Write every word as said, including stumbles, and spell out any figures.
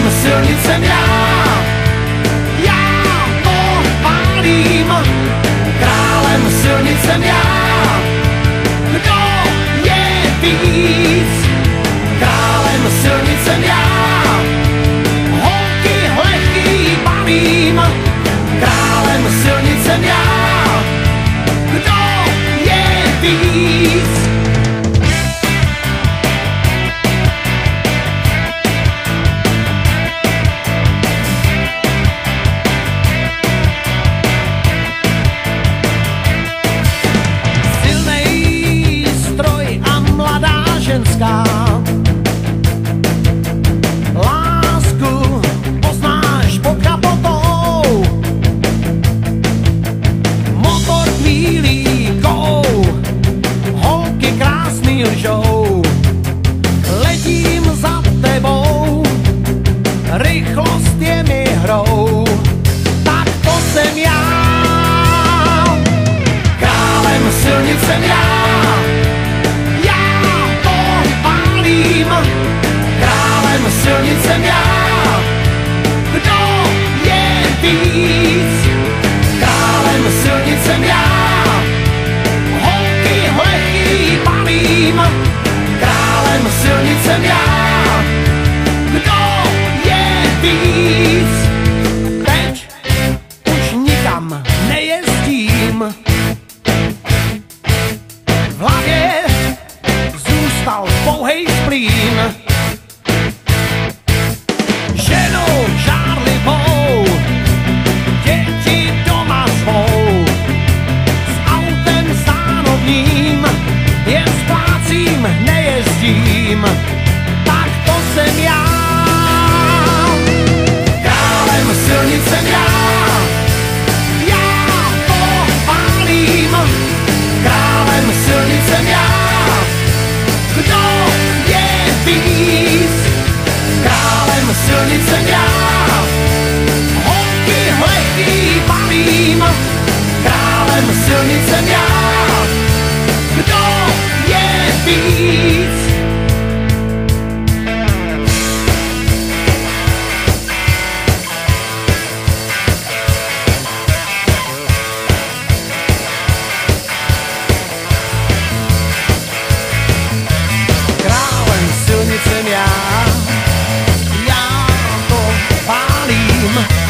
Králem silnic jsem já, já to pálím. Králem silnic jsem já, kdo je víc? Králem silnic jsem já, holky lehký balím. Králem silnic jsem já, kdo je víc? Ženská. Lásku poznáš pod kapotou, motor kvílí kou, holky krásný lžou. Letím za tebou, rychlost je mi hrou, tak to jsem já. Králem silnic jsem já, králem silnic jsem já, kdo je víc? Králem silnic jsem já, holky lehký balím. Králem silnic jsem já, kdo je víc? Teď už nikam nejezdím, v hlavě zůstal pouhej splín. Ženou žárlivou děti doma svou, s autem zánovním jen splácím, nejezdím, tak to jsem já. Králem silnic jsem já, já to pálím. Králem silnic jsem já, kdo je víc? Králem silnic jsem já, holky lehký balím. Králem silnic jsem já, kdo je víc? Silnic jsem já, já to pálím.